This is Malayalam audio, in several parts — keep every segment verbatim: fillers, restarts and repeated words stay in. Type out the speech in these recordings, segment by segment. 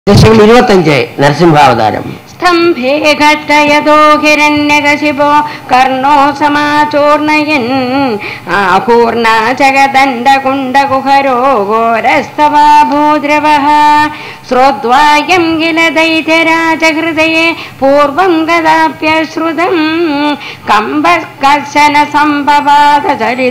ദശകം ഇരുപത്തഞ്ച് നരസിംഹാവതാരം. സ്തംഭേ ഘട്ടയതോ ഹിരണ്യകശിപോ കർണോ സമാചൂർണയൻ ആപൂർണ ജഗദണ്ഡകുണ്ഡകുഹരോ ഘോരസ്തവാ ഭൂദ്രവഃ ശ്രോത്വായം കില ദൈത്യരാജഹൃദയേ പൂർവം കദാപ്യശ്രുതം കമ്പകർശന സംഭവാത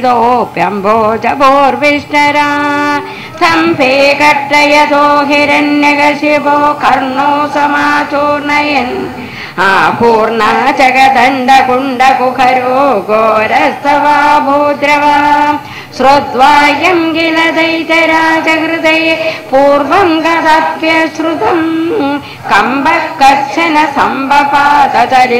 ചരിതോപ്യംഭോജഭോർവിഷ്ടരാ സ്തംഭേ ഘട്ടയതോ ഹിരണ്യകശിപോ കർണോ സമാചൂർണയൻ ആപൂർണ ജഗദണ്ഡകുണ്ഡകുഹരോ ഘോരസ്തവാ ഭൂദ്രവഃ ശ്രോത്വായം കില ദൈത്യരാജഹൃദയേ പൂർവം കദാപ്യശ്രുതം കമ്പകർശന സംഭവാത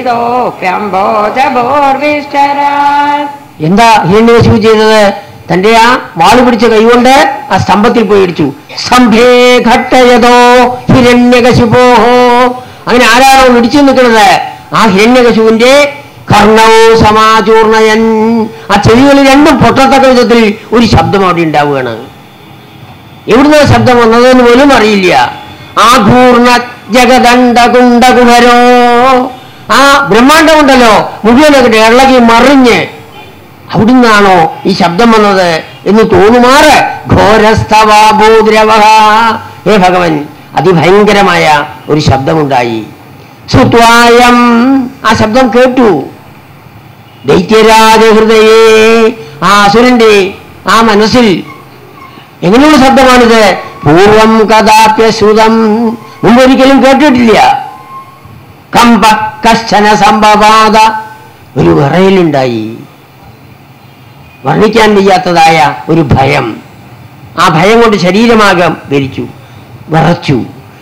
ചരിതോപ്യംഭോജഭോർവിഷ്ടരാ. എന്താ ഹിരണ്യകശിപു ചെയ്തത്? തന്റെ ആ വാള് പിടിച്ച കൈകൊണ്ട് ആ സ്തംഭത്തിൽ പോയി ഇടിച്ചു. സ്തംഭേ ഘട്ടയതോ ഹിരണ്യകശിപോ. അങ്ങനെ ആരാണോ ഇടിച്ചു നിൽക്കുന്നത്? ആ ഹിരണ്യകശിപുവിന്റെ കർണവോ സമാചൂർണയൻ. ആ ചെവികളിൽ രണ്ടും പൊട്ടത്തക്ക വിധത്തിൽ ഒരു ശബ്ദം അവിടെ ഉണ്ടാവുകയാണ്. എവിടുന്ന ശബ്ദം വന്നതെന്ന് പോലും അറിയില്ല. ആഘൂർണ ജഗദണ്ഡകുണ്ഡകുഹരോ. ആ ബ്രഹ്മാണ്ടം ഉണ്ടല്ലോ മുഴുവനൊക്കെ ഇളകി മറിഞ്ഞ് അവിടുന്നാണോ ഈ ശബ്ദം വന്നത് എന്ന് തോന്നുമാറ് ഘോരസ്തവാ ഭൂദ്രവഃ. ഹേ ഭഗവൻ, അതിഭയങ്കരമായ ഒരു ശബ്ദമുണ്ടായി. ശ്രുത്വായം, ആ ശബ്ദം കേട്ടു. ദൈത്യരാജഹൃദയേ, ആ അസുരന്റെ ആ മനസ്സിൽ എങ്ങനെയുള്ള ശബ്ദമാണിത്? പൂർവം കദാപ്യശ്രുതം, മുമ്പൊരിക്കലും കേട്ടിട്ടില്ല. കമ്പ കശ്ചന സംഭവാത, ഒരു വിറയലുണ്ടായി. വർണ്ണിക്കാൻ വയ്യാത്തതായ ഒരു ഭയം. ആ ഭയം കൊണ്ട് ശരീരമാകം ധരിച്ചു, വിറച്ചു.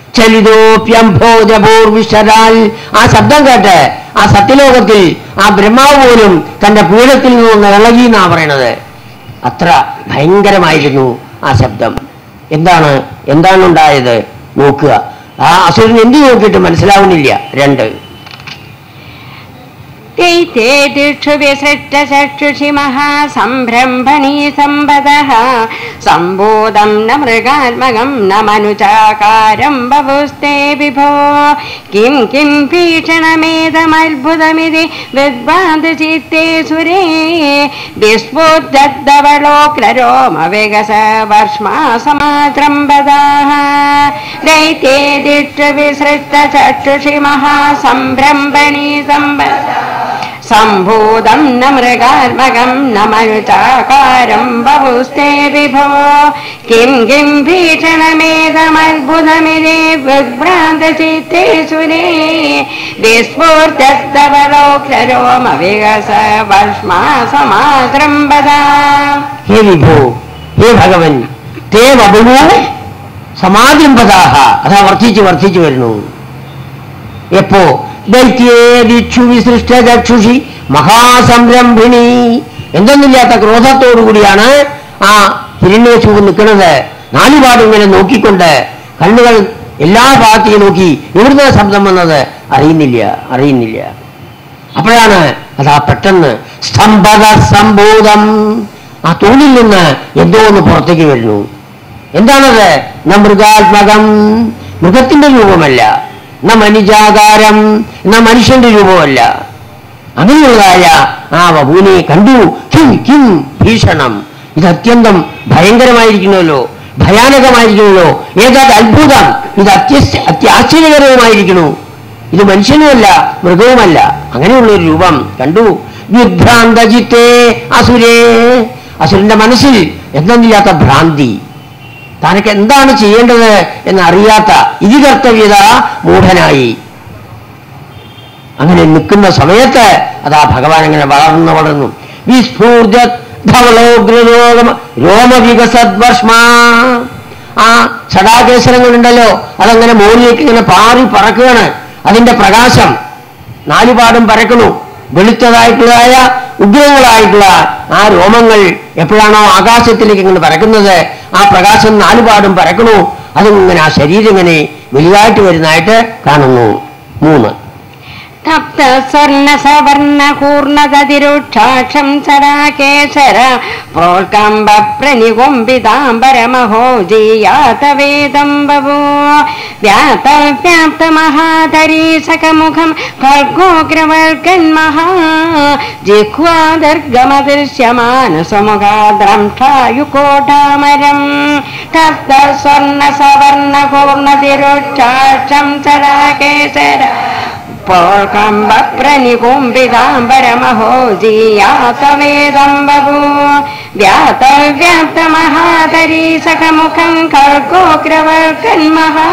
ചലിതോപ്യംഭോജഭൂർവിശരാൽ, ആ ശബ്ദം കേട്ട് ആ സത്യലോകത്തിൽ ആ ബ്രഹ്മാവ് പോലും തന്റെ പീഠത്തിൽ നിന്ന് ഇളകി എന്നാ പറയണത്. അത്ര ഭയങ്കരമായിരുന്നു ആ ശബ്ദം. എന്താണ് എന്താണ് ഉണ്ടായത് നോക്കുക. ആ അസുരൻ എന്ത് നോക്കിയിട്ട് മനസ്സിലാവുന്നില്ല. രണ്ട് ദൈത്യേതിക്ഷു വിസൃഷ്ടചക്ഷുഷി മഹാസംഭ്രംഭണീ സമ്പദഃ സംബോധം ന മൃഗാത്മകം ന മനുജാകാരം ബഭുസ്തേ വിഭോ കിം കിം ഭീഷണമേതമത്ഭുതമിതി വിദ്വാന്തചിത്തേ സുരേ വിസ്ഫുർദ്ധവളോക്ലരോമവികസ വർഷ്മാ സമാത്രംബദഃ ദൈത്യേതിക്ഷു വിസൃഷ്ടചക്ഷുഷി മഹാസംഭ്രംഭണീ സമ്പദഃ സംഭൂതം ന മൃഗാത്മകം ന മനുജാകാരം ബഭുസ്തേ വിഭോ കിം കിം ഭീഷണമേതമത്ഭുതമിതി വിഭ്രാന്തചിത്തേ സുരേ വിസ്ഫുർദ്ധവളോക്ലരോമവികസ വർഷ്മാ സമാത്രംബദഃ. ഹേ വിഭോ, ഹേ ഭഗവൻ, തേ വപുഃ സമാത്രംബദാഃ, അതാ വർദ്ധിച്ചു വർദ്ധിച്ചു വരുന്നു. എപ്പോ? ദൈത്യേദിക്ഷു വിസൃഷ്ടചക്ഷുഷി മഹാസംരംഭിണി, എന്തൊന്നില്ലാത്ത ക്രോധത്തോടുകൂടിയാണ് ആ ഹിരണ്യകശിപു നിൽക്കുന്നത്. നാലുപാടും ഇങ്ങനെ നോക്കിക്കൊണ്ട് കണ്ണുകൾ എല്ലാ ഭാഗത്തേക്കും നോക്കി. എവിടുന്ന ശബ്ദം വന്നത് അറിയുന്നില്ല അറിയുന്നില്ല അപ്പോഴാണ് അതാ പെട്ടെന്ന് സ്തംഭത സംഭൂതം, ആ തൂണിൽ നിന്ന് എന്തോ ഒന്ന് പുറത്തേക്ക് വരുന്നു. എന്താണത്? ന മൃഗാത്മകം, മൃഗത്തിന്റെ രൂപമല്ല. ന മനുജാകാരം, എന്ന മനുഷ്യന്റെ രൂപമല്ല. അങ്ങനെയുള്ളതായ ആ വപുവിനെ കണ്ടു. കിം കിം ഭീഷണം, ഇത് അത്യന്തം ഭയങ്കരമായിരിക്കണമല്ലോ, ഭയാനകമായിരിക്കണമല്ലോ. ഏതാത് അത്ഭുതം, ഇത് അത്യ അത്യാശ്ചര്യകരവുമായിരിക്കണു. ഇത് മനുഷ്യനുമല്ല മൃഗവുമല്ല. അങ്ങനെയുള്ളൊരു രൂപം കണ്ടു. വിഭ്രാന്തചിത്തേ അസുരേ, അസുരന്റെ മനസ്സിൽ എന്തെന്നില്ലാത്ത ഭ്രാന്തി, തനക്ക് എന്താണ് ചെയ്യേണ്ടത് എന്നറിയാത്ത ഇതികർത്തവ്യത മൂഢനായി. അങ്ങനെ നിൽക്കുന്ന സമയത്ത് അതാ ഭഗവാൻ അങ്ങനെ വളർന്നു വളർന്നു. രോമവികസദ്വർഷ്മാ, ആ ഷടാകേശ്വരങ്ങളുണ്ടല്ലോ അതങ്ങനെ മോളിലേക്ക് ഇങ്ങനെ പാറി പറക്കുകയാണ്. അതിന്റെ പ്രകാശം നാലുപാടും പരക്കണു. വെളുത്തതായിട്ടുള്ളതായ ഉഗ്രങ്ങളായിട്ടുള്ള ആ രോമങ്ങൾ എപ്പോഴാണോ ആകാശത്തിലേക്ക് ഇങ്ങനെ പരക്കുന്നത്, ആ പ്രകാശം നാലുപാടും പരക്കണു. അതിങ്ങനെ ആ ശരീരം ഇങ്ങനെ വലുതായിട്ട് വരുന്നതായിട്ട് കാണുന്നു. മൂന്ന് തപ്ത സ്വർണ സവർണ കൂർണതിരുക്ഷാക്ഷം സരാകേശര പ്രോൽകമ്പ പ്രനികുംബിതാംബരമഹോ ജീയാതവേദം ബഭൂ വ്യാപ്ത മഹാതരീസകമുഖം ഖൽഗോഗ്രവർഗന്മഹാ ജിഹ്വാദർഗമദൃശ്യമാനസമുഖാദ്രംഷ്ടായുകോടാമരം തപ്ത സ്വർണ സവർണ കൂർണതിരുക്ഷാക്ഷം സരാകേശര പ്രോൽകമ്പ പ്രനികുംബിതാംബരമഹോ ജീയാതവേദം ബഭൂ വ്യാപ്ത മഹാതരീസകമുഖം ഖൽഗോഗ്രവർഗന്മഹാ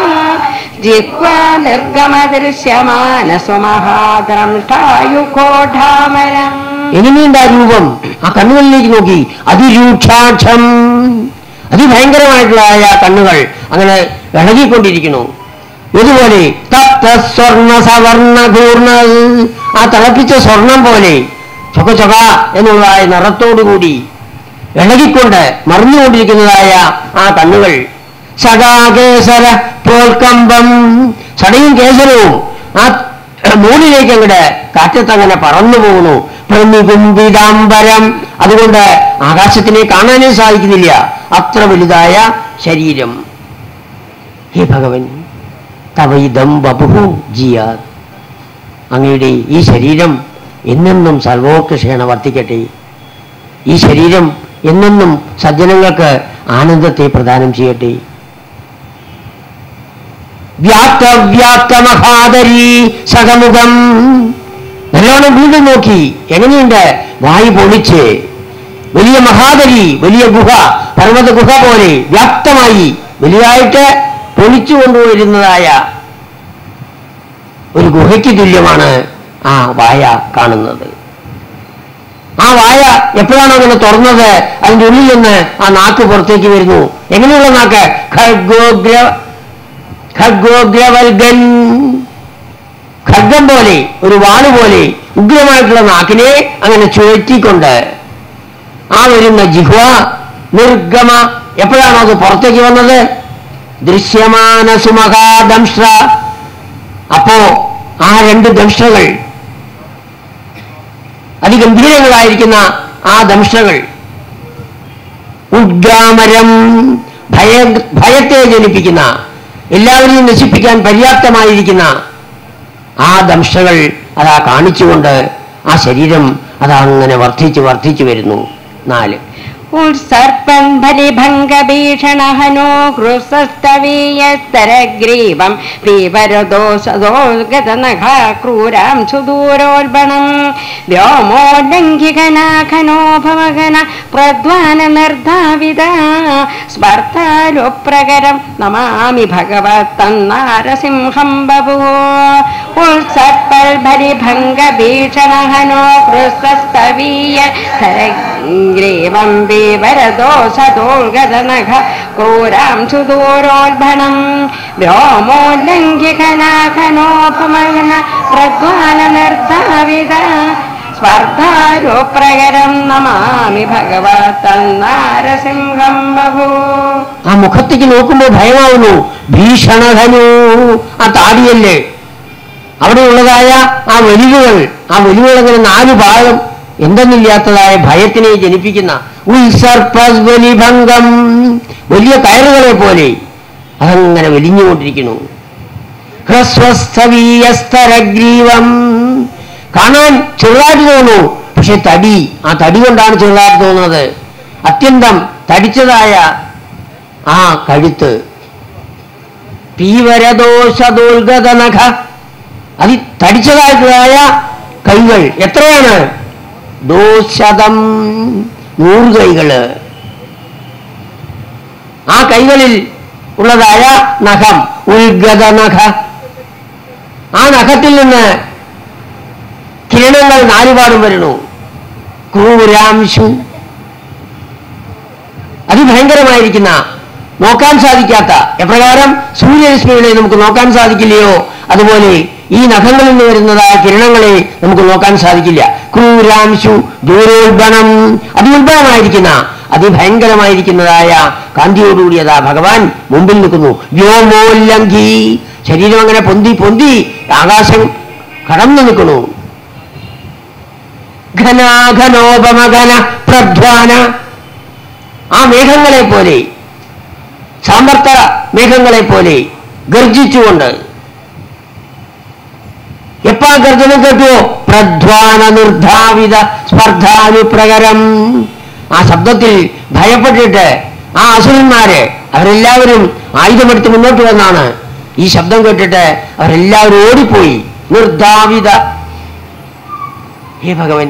ജിഹ്വാദർഗമദൃശ്യമാനസുമഹാദ്രംഷ്ടായുകോഢാമരം. എങ്ങനെയുണ്ട് ആ രൂപം? ആ കണ്ണുകളിലേക്ക് നോക്കി. അതിരൂക്ഷാക്ഷം, അതിഭയങ്കരമായിട്ടുള്ളതായ കണ്ണുകൾ അങ്ങനെ ഇളകിക്കൊണ്ടിരിക്കുന്നു. ഇതുപോലെ തപ്ത സ്വർണ സവർണ കൂർണ, ആ തിളപ്പിച്ച സ്വർണം പോലെ ചൊക ചൊക എന്നുള്ളതായ നിറത്തോടുകൂടി ഇളകിക്കൊണ്ട് മറിഞ്ഞുകൊണ്ടിരിക്കുന്നതായ ആ കണ്ണുകൾ. സഖാകേസര പ്രോൽക്കമ്പം, സടയും കേസരവും ആ മൂന്നിലേക്ക് അങ്ങോട്ട് കാറ്റത്തങ്ങനെ പറന്നു പോകുന്നു. പ്രനികുംബിതാംബരം, അതുകൊണ്ട് ആകാശത്തിനെ കാണാനേ സാധിക്കുന്നില്ല, അത്ര വലുതായ ശരീരം. ഹേ ഭഗവൻ, തവൈദം വപുഹു ജിയാത്, അങ്ങയുടെ ഈ ശരീരം എന്നെന്നും സർവോത്കൃഷേണ വർത്തിക്കട്ടെ. ഈ ശരീരം എന്നെന്നും സജ്ജനങ്ങൾക്ക് ആനന്ദത്തെ പ്രദാനം ചെയ്യട്ടെ. വ്യാപ്ത വ്യാപ്ത മഹാദരീ സകമുഖം, നല്ലോണം വീണ്ടും നോക്കി. എങ്ങനെയുണ്ട്? വായു പൊളിച്ച് വലിയ മഹാദരി, വലിയ ഗുഹ, പർവ്വത ഗുഹ പോലെ വ്യാപ്തമായി വലുതായിട്ട് പൊളിച്ചു കൊണ്ടുവരുന്നതായ ഒരു ഗുഹയ്ക്ക് തുല്യമാണ് ആ വായ കാണുന്നത്. ആ വായ എപ്പോഴാണോ അങ്ങനെ തുറന്നത്, അതിൻ്റെ ഉള്ളിൽ നിന്ന് ആ നാക്ക് പുറത്തേക്ക് വരുന്നു. എങ്ങനെയുള്ള നാക്ക്? ഖഡ്ഗോഗ്ര ഖഡ്ഗോഗ്രവൽഗൻ, ഖഡ്ഗം പോലെ, ഒരു വാള് പോലെ ഉഗ്രമായിട്ടുള്ള നാക്കിനെ അങ്ങനെ ചുഴറ്റിക്കൊണ്ട് ആ വരുന്ന ജിഹ്വ നിർഗമ, എപ്പോഴാണോ അത് പുറത്തേക്ക് വന്നത്? ദൃശ്യമാന സുമഹാദംഷ്ട്ര, അപ്പോ ആ രണ്ട് ദംഷ്ട്രകൾ, അതിഗംഭീരങ്ങളായിരിക്കുന്ന ആ ദംഷ്ട്രകൾ, ഉദ്ഗാമരം, ഭയ ഭയത്തെ ജനിപ്പിക്കുന്ന, എല്ലാവരെയും നശിപ്പിക്കാൻ പര്യാപ്തമായിരിക്കുന്ന ആ ദംഷ്ട്രകൾ അതാ കാണിച്ചുകൊണ്ട് ആ ശരീരം അതാ അങ്ങനെ വർദ്ധിച്ചു വർദ്ധിച്ചു വരുന്നു. നാല് ഉത്സർപ്പന്ധരിഭംഗഭീഷണഹനോ ഹൃസസ്തവീയസ്തരഗ്രീവം പീവരദോഷദോർഗതനഘാക്രൂരാം സുദൂരോൽബണം വ്യോമോല്ലംഘികനാഖനോ ഭവഗന പ്രധ്വാന നിർധാവിത സ്പർദ്ധാലുപ്രകരം നമാമി ഭഗവത്തന്നാരസിംഹം ബഭൂ ഉത്സർപ്പൽഭരിഭംഗഭീഷണഹനോ ഹൃസസ്തവീയസ്തരഗ്രീവം വരദോഷദോർഗതനഘ ക്രൂരാം സുദൂരോൽബണം വ്യോമോല്ലംഘികനാഖനോപമന പ്രധ്വാന നിർധാവിത സ്പർദ്ധാരൂപ്രകരം നമാമി ഭഗവത്തന്നാരസിംഹം ബഭൂ. ആ മുഖത്തേക്ക് നോക്കുമ്പോൾ ഭയമാവുന്നു. ഭീഷണധനു, ആ താടിയല്ലേ, അവിടെ ഉള്ളതായ ആ വലിവുകൾ, ആ വലിവുകൾ അങ്ങനെ നാല് ഭാഗം എന്തെന്നില്ലാത്തതായ ഭയത്തിനെ ജനിപ്പിക്കുന്ന ഉത്സർപ്പസ്വലിഭംഗം, വലിയ കയറുകളെ പോലെ അതങ്ങനെ വലിഞ്ഞുകൊണ്ടിരിക്കുന്നു. ഹ്രസ്വസ്ഥവീയസ്തരഗ്രീവം, കാണാൻ ചെറുതായിട്ട് തോന്നുന്നു, പക്ഷെ തടി, ആ തടി കൊണ്ടാണ് ചെറുതായിട്ട് തോന്നുന്നത്. അത്യന്തം തടിച്ചതായ ആ കഴുത്ത്. പീവരദോഷദോൽഗതനഖ, അതി തടിച്ചതായിട്ടുള്ളതായ കൈകൾ. എത്രയാണ്? ദോശതം, നൂറ് കൈകള്. ആ കൈകളിൽ ഉള്ളതായ നഖം ഉൽഗത നഖ, ആ നഖത്തിൽ നിന്ന് കിരണങ്ങൾ നാലുപാടും വരുന്നു. ക്രൂരാംശു, അതിഭയങ്കരമായിരിക്കുന്ന, നോക്കാൻ സാധിക്കാത്ത, എപ്രകാരം സൂര്യരശ്മികളെ നമുക്ക് നോക്കാൻ സാധിക്കില്ലയോ അതുപോലെ ഈ നഖങ്ങളിൽ നിന്ന് വരുന്നതായ കിരണങ്ങളെ നമുക്ക് നോക്കാൻ സാധിക്കില്ല. ക്രൂരാംശു ദൂരോത്ബണം, അതിഉത്ബണമായിരിക്കുന്ന, അതിഭയങ്കരമായിരിക്കുന്നതായ കാന്തിയോടുകൂടിയതാ ഭഗവാൻ മുമ്പിൽ നിൽക്കുന്നു. വ്യോമോല്ലംഘി, ശരീരം അങ്ങനെ പൊന്തി പൊന്തി ആകാശം കടന്നു നിൽക്കണു. ഘനാഘനോപമഘന പ്രധ്വാന, ആ മേഘങ്ങളെ പോലെ, സാമർത്ഥ മേഘങ്ങളെ പോലെ ഗർജിച്ചുകൊണ്ട്. എപ്പാ ഗർജനം കേട്ടുവോ? പ്രധ്വാന നിർധാവിത സ്പർദ്ധാനുപ്രകരം. ആ ശബ്ദത്തിൽ ഭയപ്പെട്ടിട്ട് ആ അസുരന്മാര് അവരെല്ലാവരും ആയുധമെടുത്ത് മുന്നോട്ട് വന്നാണ്. ഈ ശബ്ദം കേട്ടിട്ട് അവരെല്ലാവരും ഓടിപ്പോയി. നിർധാവിത. ഹേ ഭഗവൻ,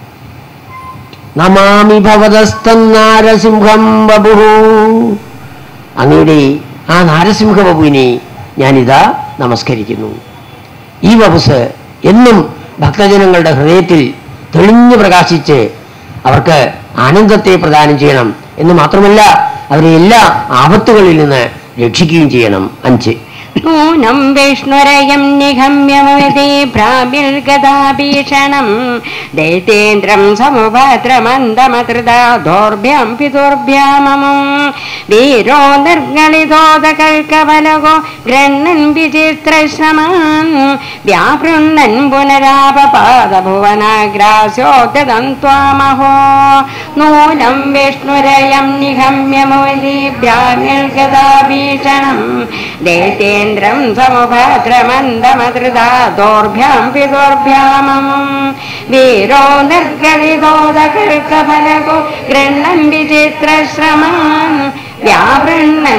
നമാമി ഭവതസ്തം നാരസിംഹം വപുഃ. അങ്ങയുടെ ആ നാരസിംഹ വപുവിനെ ഞാനിതാ നമസ്കരിക്കുന്നു. ഈ വപുസ് എന്നും ഭക്തജനങ്ങളുടെ ഹൃദയത്തിൽ തെളിഞ്ഞു പ്രകാശിച്ച് അവർക്ക് ആനന്ദത്തെ പ്രദാനം ചെയ്യണം എന്ന് മാത്രമല്ല, അവരെ എല്ലാ ആപത്തുകളിൽ നിന്ന് രക്ഷിക്കുകയും ചെയ്യണം. അഞ്ച്. നൂനം വിഷ്ണുരയം നിഗമ്യമവതി ഭ്രാമിർഗതാഭീഷണം ദൈതേന്ദ്രം സമുപാത്രമന്ദമതൃതാ ദോർഭ്യം പിതുർഭ്യാമമം വീരോ നിർഗളിതോദകൽക്കവലകോ ഗൃണ്ണൻ വിചിത്രശ്രമാൻ വ്യാപൃണ്ണൻ പുനരാപപാദഭുവനാഗ്രാസ്യോദ്യതം ത്വാമഹോ. നൂനം വിഷ്ണുരയം നിഗമ്യമവതി ഭ്രാമിർഗതാഭീഷണം ദൈതേ ന്ദ്രം സമുഭദ്രമന്ദമതൃതാ ദോർഭ്യാം പിതുർഭ്യാമം വീരോ നിർഗളിതോദകൽക്കഫലകോ ഗൃണ്ണൻ വിചിത്രശ്രമാൻ വ്യാപൃണ്ണൻ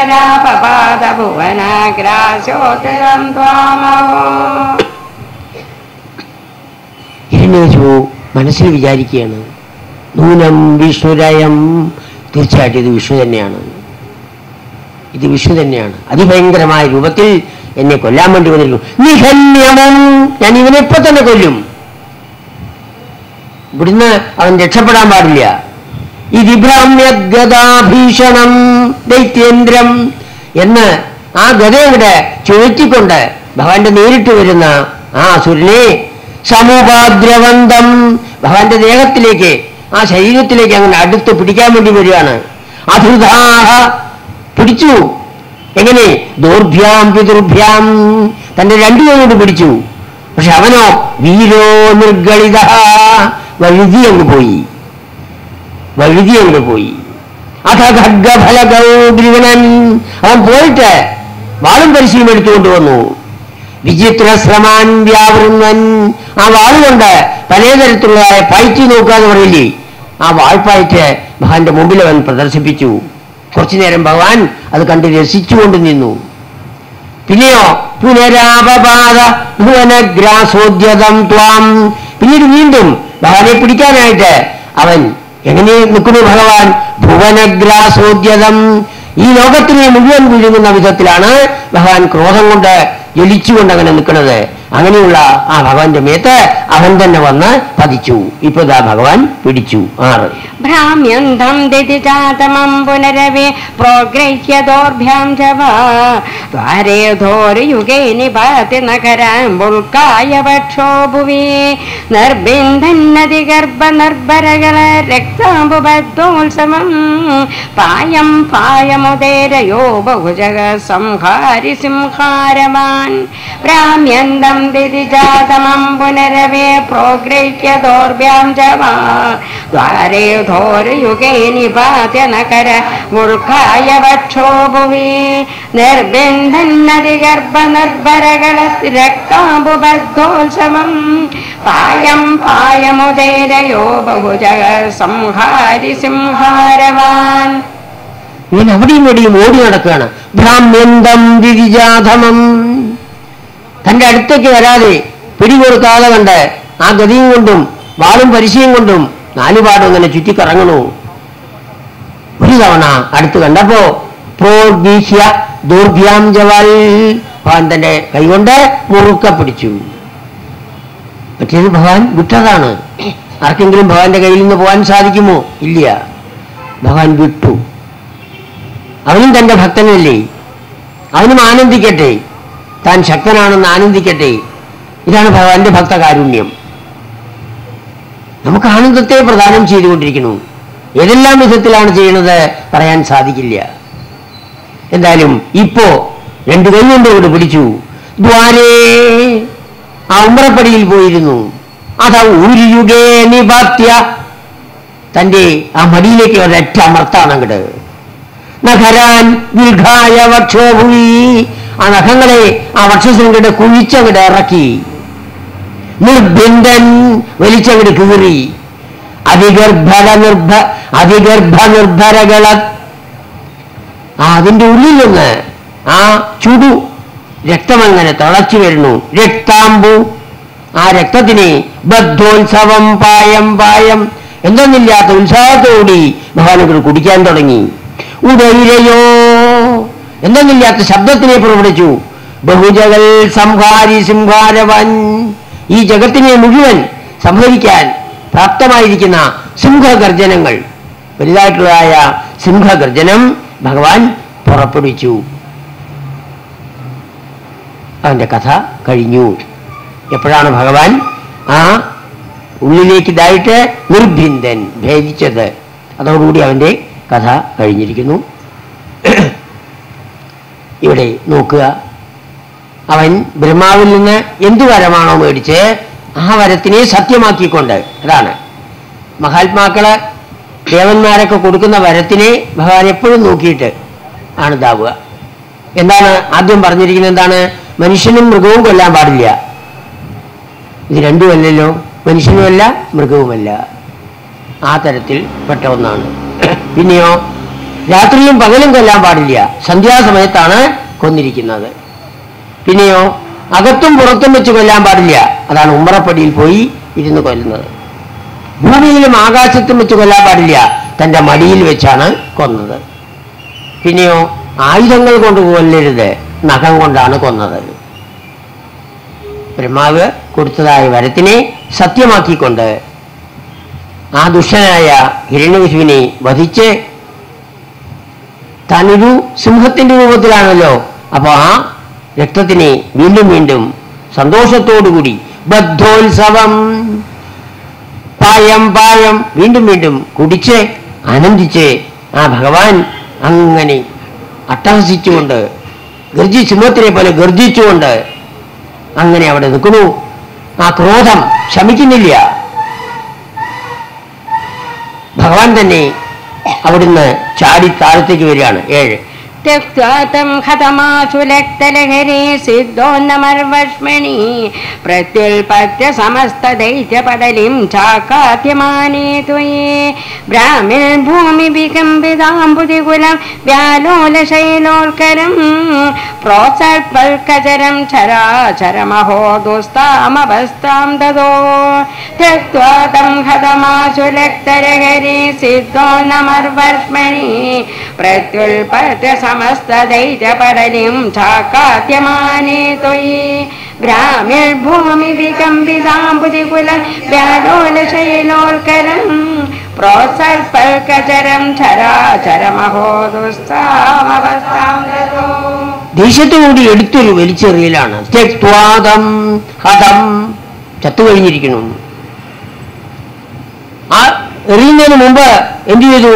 പുനരാപപാദഭുവനാഗ്രാസ്യോദ്യതം ത്വാമഹോ. ഹിരണ്യകശിപു മനസ്സിൽ വിചാരിക്കുകയാണ്, നൂനം വിഷ്ണുരയം. തീർച്ചയായിട്ടും ഇത് വിഷ്ണു തന്നെയാണ്, ഇത് വിഷ്ണു തന്നെയാണ്. അതിഭയങ്കരമായ രൂപത്തിൽ എന്നെ കൊല്ലാൻ വേണ്ടി വന്നിരിക്കും. നിഹന്യമം, ഞാൻ ഇവനെ ഇപ്പൊ തന്നെ കൊല്ലും. ഇവിടുന്ന് അവൻ രക്ഷപ്പെടാൻ പാടില്ല. ഇതിഭ്രാമ്യഗതാഭീഷണം ദൈത്യേന്ദ്രം എന്ന് ആ ഗതയുടെ ചുഴറ്റിക്കൊണ്ട് ഭഗവാന്റെ നേരിട്ട് വരുന്ന ആ അസുരനെ സമുപാദ്രവന്തം ഭഗവാന്റെ ദേഹത്തിലേക്ക്, ആ ശരീരത്തിലേക്ക് അങ്ങനെ അടുത്ത് പിടിക്കാൻ വേണ്ടി വരികയാണ്. അധൃതാഹ, പിടിച്ചു. എങ്ങനെ? ദൗർഭ്യാം പിതൃഭ്യാം, തന്റെ രണ്ടു കൈകൊണ്ട് പിടിച്ചു. പക്ഷെ അവനോ വീരോ നിർഗളിത, വഴുതി അങ്ങ് പോയി, വഴുതി അങ്ങ് പോയി. അഥ ഖഡ്ഗഫലഗൗഗ്രീവനൻ, അവൻ പോയിട്ട് വാളും പരിശീലനം എടുത്തുകൊണ്ട് വന്നു. വിചിത്രശ്രമാൻ വ്യാവൃന്നൻ, ആ വാളുകൊണ്ട് പലതരത്തിലുള്ളതായ പയറ്റി നോക്കാന്ന് പറയില്ലേ, ആ വാൾപ്പായിട്ട് ഭഗവാന്റെ മുമ്പിൽ അവൻ പ്രദർശിപ്പിച്ചു. കുറച്ചു നേരം ഭഗവാൻ അത് കണ്ട് രസിച്ചുകൊണ്ട് നിന്നു. പിന്നെയോ പുനരാപപാദ ഭുവനഗ്രാസോദ്യതം ത്വാം, പിന്നീട് വീണ്ടും ഭഗവാനെ പിടിക്കാനായിട്ട് അവൻ എങ്ങനെ നിൽക്കുന്നു? ഭഗവാൻ ഭുവനഗ്രാസോദ്യതം, ഈ ലോകത്തിനെ മുഴുവൻ വിഴുങ്ങുന്ന വിധത്തിലാണ് ഭഗവാൻ ക്രോധം കൊണ്ട് ജ്വലിച്ചുകൊണ്ട് അങ്ങനെ നിൽക്കുന്നത്. അങ്ങനെയുള്ള ആ ഭഗവാന്റെ മേത്ത് അവൻ തന്നെ വന്ന് പതിച്ചു. ഇപ്പൊ ദാ ഭഗവാൻ പിടിച്ചു. ആറ്. ഭ്രാമ്യന്തം ദിതിജാതമം പുനരവേ പ്രോഗ്രഹ്യ ദോർഭ്യാം ചവാരേ ധോരയുഗേ നിപാതി നഗരാംബുൽക്കായ വക്ഷോ ഭുവി നിർബിന്ധന്നതി ഗർഭ നിർഭരകല രക്താംബുബദ്ധോത്സവം പായം പായമുദേരയോ ബഹുജഗ സംഹാരി സിംഹാരവാൻ. ഭ്രാമ്യന്തം ദിതിജാതമം പുനരവേ പ്രോഗ്രഹ്യ ദോർഭ്യാം ചവാരേ ധോരയുഗേ നിപാത്യ നകര മുൾക്കായ വക്ഷോ ഭുവി നിർബിന്ധന്നതി ഗർഭ നിർഭരകള രക്താംബുബദ്ധോത്സവം പായം പായമുദേരയോ ബഹുജഗ സംഹാരി സിംഹാരവാൻ. ഇവൻ അവിടെയും ഇവിടെയും ഓടി നടക്കുകയാണ്. ഭ്രാമ്യന്തം ദിതിജാധമം, തന്റെ അടുത്തേക്ക് വരാതെ പിടികൊടുക്കാതെ കണ്ട് ആ ഗതിയും കൊണ്ടും വാളും പരിശയും കൊണ്ടും നാലുപാടും ഇങ്ങനെ ചുറ്റിക്കറങ്ങണു. ഒരു തവണ അടുത്ത് കണ്ടപ്പോ പ്രോഗ്രീഷ്യ ദൗർഭ്യാം ജവൽ, ഭഗവാൻ തന്റെ കൈകൊണ്ട് മുറുക്ക പിടിച്ചു. മറ്റേത് ഭഗവാൻ വിട്ടതാണ്. ആർക്കെങ്കിലും ഭഗവാന്റെ കയ്യിൽ നിന്ന് പോകാൻ സാധിക്കുമോ? ഇല്ല. ഭഗവാൻ വിട്ടു. അവനും തന്റെ ഭക്തനല്ലേ, അവനും ആനന്ദിക്കട്ടെ, താൻ ശക്തനാണെന്ന് ആനന്ദിക്കട്ടെ. ഇതാണ് ഭഗവാന്റെ ഭക്തകാരുണ്യം. നമുക്ക് ആനന്ദത്തെ പ്രദാനം ചെയ്തുകൊണ്ടിരിക്കുന്നു. ഏതെല്ലാം വിധത്തിലാണ് ചെയ്യുന്നത് പറയാൻ സാധിക്കില്ല. എന്തായാലും ഇപ്പോ രണ്ടു കൈ കൊണ്ട് ഇവിടെ പിടിച്ചു. ദ്വാരേ, ആ ഉമ്രപ്പടിയിൽ പോയിരുന്നു. അത ഊരിയുഗേ നിപാത്യ, തന്റെ ആ മടിയിലേക്ക് ഒരൊറ്റ അമർത്താണ് അങ്ങട്. നഖരാൻ ദീർഘായ വക്ഷോഭൂമി, ആ നഖങ്ങളെ ആ വക്ഷശൃംഖയുടെ കുഴിച്ചങ്ങട് ഇറക്കി. നിർബിന്ദൻ, വലിച്ചങ്ങട് കീറി. അതിഗർഭര നിർഭ അതിഗർഭ നിർഭരകള, ആ അതിന്റെ ഉള്ളിൽ നിന്ന് ആ ചുടു രക്തമങ്ങനെ തിളച്ചു വരുന്നു. രക്താംബു, ആ രക്തത്തിനെ ബദ്ധോത്സവം പായം പായം, എന്തെന്നില്ലാത്ത ഉത്സാഹത്തോടി ഭഗവാനുകൾ കുടിക്കാൻ തുടങ്ങി. ഉദൈരയോ, എന്തെന്നില്ലാത്ത ശബ്ദത്തിനെ പുറപ്പെടുവിച്ചു. ബഹുജകൾ സംഹാരി സിംഹാരവൻ, ഈ ജഗത്തിനെ മുഴുവൻ സംഹരിക്കാൻ പ്രാപ്തമായിരിക്കുന്ന സിംഹഗർജനങ്ങൾ, വലുതായിട്ടുള്ളതായ സിംഹഗർജനം ഭഗവാൻ പുറപ്പെടുവിച്ചു. അവന്റെ കഥ കഴിഞ്ഞു. എപ്പോഴാണ് ഭഗവാൻ ആ ഉള്ളിലേക്ക് ഇതായിട്ട് നിർഭിന്ദൻ ഭേദിച്ചത്, അതോടുകൂടി അവന്റെ കഥ കഴിഞ്ഞിരിക്കുന്നു. ഇവിടെ നോക്കുക, അവൻ ബ്രഹ്മാവിൽ നിന്ന് എന്തു വരമാണോ മേടിച്ച് ആ വരത്തിനെ സത്യമാക്കിക്കൊണ്ട്, അതാണ് മഹാത്മാക്കള് ദേവന്മാരൊക്കെ കൊടുക്കുന്ന വരത്തിനെ ഭഗവാൻ എപ്പോഴും നോക്കിയിട്ട് ആണ് ഇതാവുക. എന്താണ് ആദ്യം പറഞ്ഞിരിക്കുന്നത്? എന്താണ്? മനുഷ്യനും മൃഗവും കൊല്ലാൻ പാടില്ല. ഇത് രണ്ടുമല്ലല്ലോ, മനുഷ്യനുമല്ല മൃഗവുമല്ല, ആ തരത്തിൽ പെട്ട ഒന്നാണ്. പിന്നെയോ രാത്രിയും പകലും കൊല്ലാൻ പാടില്ല, സന്ധ്യാസമയത്താണ് കൊന്നിരിക്കുന്നത്. പിന്നെയോ അകത്തും പുറത്തും വെച്ച് കൊല്ലാൻ പാടില്ല, അതാണ് ഉമ്മറപ്പടിയിൽ പോയി ഇരുന്ന് കൊല്ലുന്നത്. ഭൂമിയിലും ആകാശത്തും വെച്ച് കൊല്ലാൻ പാടില്ല, തൻ്റെ മടിയിൽ വെച്ചാണ് കൊന്നത്. പിന്നെയോ ആയുധങ്ങൾ കൊണ്ട് കൊല്ലരുത്, നഖം കൊണ്ടാണ് കൊന്നത്. ബ്രഹ്മാവ് കൊടുത്തതായ വരത്തിനെ സത്യമാക്കിക്കൊണ്ട് ആ ദുഷ്ടനായ ഹിരണ്യകശിപുവിനെ വധിച്ച്, താനൊരു സിംഹത്തിന്റെ രൂപത്തിലാണല്ലോ, അപ്പൊ ആ രക്തത്തിനെ വീണ്ടും വീണ്ടും സന്തോഷത്തോടുകൂടി ബദ്ധോത്സവം പായം പായം വീണ്ടും വീണ്ടും കുടിച്ച് ആനന്ദിച്ച് ആ ഭഗവാൻ അങ്ങനെ അട്ടഹസിച്ചുകൊണ്ട്, ഗർജി സിംഹത്തിനെ പോലെ ഗർജിച്ചുകൊണ്ട് അങ്ങനെ അവിടെ നിൽക്കുന്നു. ആ ക്രോധം ശമിക്കുന്നില്ല. ഭഗവാൻ തന്നെ അവിടുന്ന് ചാടി താഴത്തേക്ക് വരികയാണ്. ഏഴ് त्यक्त्वातं हतमासुलक्तलहरी सिद्धोन्नमर्वश्मणि प्रत्युल्पत्य समस्तदैत्यपदलिं चाकात्यमाने त्वयि ब्राह्मिर्भूमिविकम्बिताम्बुदिकुलं व्यालोलशैलोल्करं प्रोत्सर्पल्कचरं चराचरमहो दुस्तामवस्थां ददो त्यक्त्वातं हतमासुलक्तलहरी सिद्धोन्नमर्वश्मणि प्रत्युल्पत्य समस्तदैत्यपरलिं चाकात्यमाने त्वयि ग्राम्यर्भूमिविकम्बिताम्बुदिकुलं व्यालोलशैलोल्करं प्रोत्सर्पल्कचरं चराचरमहो दुस्तामवस्थां ददो. ദേശത്തുകൂടി എടുത്തൊരു വലിച്ചെറിയലാണ്. തെക്വാദം ഹതം, ചത്തുകഴിഞ്ഞിരിക്കുന്നു. ആ എറിയുന്നതിന് മുമ്പ് എന്തു ചെയ്തു?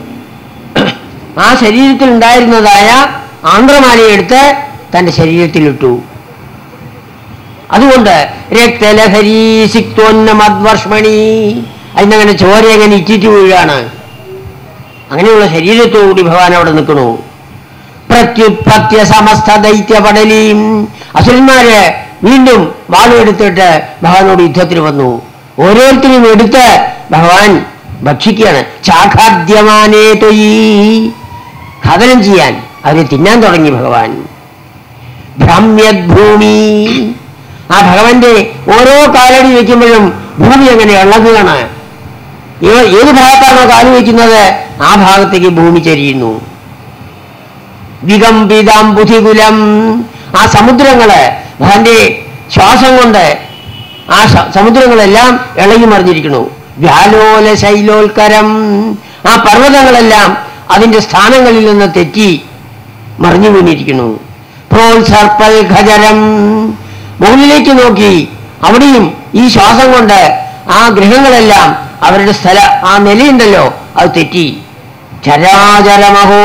ആ ശരീരത്തിൽ ഉണ്ടായിരുന്നതായ ആന്ധ്രമാലയെടുത്ത് തന്റെ ശരീരത്തിലിട്ടു. അതുകൊണ്ട് രക്തലഹരി സിക്തോന്നമദ്വർഷ്മണി, അതിനങ്ങനെ ചോര എങ്ങനെ ഇറ്റിറ്റ് വീഴാണ്. അങ്ങനെയുള്ള ശരീരത്തോടുകൂടി ഭഗവാൻ അവിടെ നിൽക്കണു. പ്രത്യുത്പത്യ സമസ്ത ദൈത്യപടലിയും, അസുരന്മാര് വീണ്ടും വാളുമെടുത്തിട്ട് ഭഗവാനോട് യുദ്ധത്തിന് വന്നു. ഓരോരുത്തരും എടുത്ത് ഭഗവാൻ ഭക്ഷിക്കുകയാണ്. ചാഖാദ്യമാനേ തൊയീ, ഖനനം ചെയ്യാൻ അവരെ തിന്നാൻ തുടങ്ങി ഭഗവാൻ. ഭ്രാമ്യദ്ഭൂമി, ആ ഭഗവാന്റെ ഓരോ കാലടി വയ്ക്കുമ്പോഴും ഭൂമി അങ്ങനെ ഇളകുകയാണ്. ഏത് ഭാഗത്താണോ കാല് വയ്ക്കുന്നത് ആ ഭാഗത്തേക്ക് ഭൂമി ചരിയുന്നു. വികമ്പിതാംബുധികുലം, ആ സമുദ്രങ്ങള് ഭഗവാന്റെ ശ്വാസം കൊണ്ട് ആ സമുദ്രങ്ങളെല്ലാം ഇളകി മറിഞ്ഞിരിക്കുന്നു. വ്യാലോല ശൈലോൽക്കരം, ആ പർവ്വതങ്ങളെല്ലാം അതിന്റെ സ്ഥാനങ്ങളിൽ നിന്ന് തെറ്റി മറിഞ്ഞു വീണിരിക്കുന്നു. പ്രോത്സർപ്പൽ ഖജരം, മുകളിലേക്ക് നോക്കി അവിടെയും ഈ ശ്വാസം കൊണ്ട് ആ ഗ്രഹങ്ങളെല്ലാം അവരുടെ സ്ഥല ആ നിലയുണ്ടല്ലോ അത് തെറ്റി. ചരാചരമഹോ,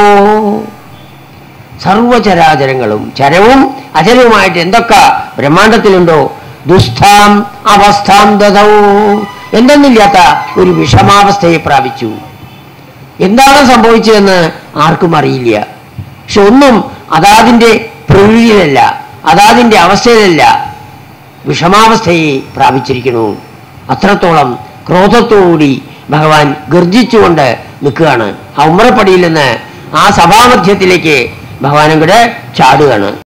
സർവചരാചരങ്ങളും ചരവും അചരവുമായിട്ട് എന്തൊക്കെ ബ്രഹ്മാണ്ടത്തിലുണ്ടോ ദുസ്ഥാം അവസ്ഥാം ദദൗ, എന്തെന്നില്ലാത്ത ഒരു വിഷമാവസ്ഥയെ പ്രാപിച്ചു. എന്താണ് സംഭവിച്ചതെന്ന് ആർക്കും അറിയില്ല. പക്ഷെ ഒന്നും അതാതിൻ്റെ പ്രകൃതിയിലല്ല, അതാതിൻ്റെ അവസ്ഥയിലല്ല, വിഷമാവസ്ഥയെ പ്രാപിച്ചിരിക്കുന്നു. അത്രത്തോളം ക്രോധത്തോടുകൂടി ഭഗവാൻ ഗർജിച്ചുകൊണ്ട് നിൽക്കുകയാണ്. ആ ഉമ്മറപ്പടിയിൽ നിന്ന് ആ സഭാമധ്യത്തിലേക്ക് ഭഗവാൻ അങ്ങോട്ട് ചാടുകയാണ്.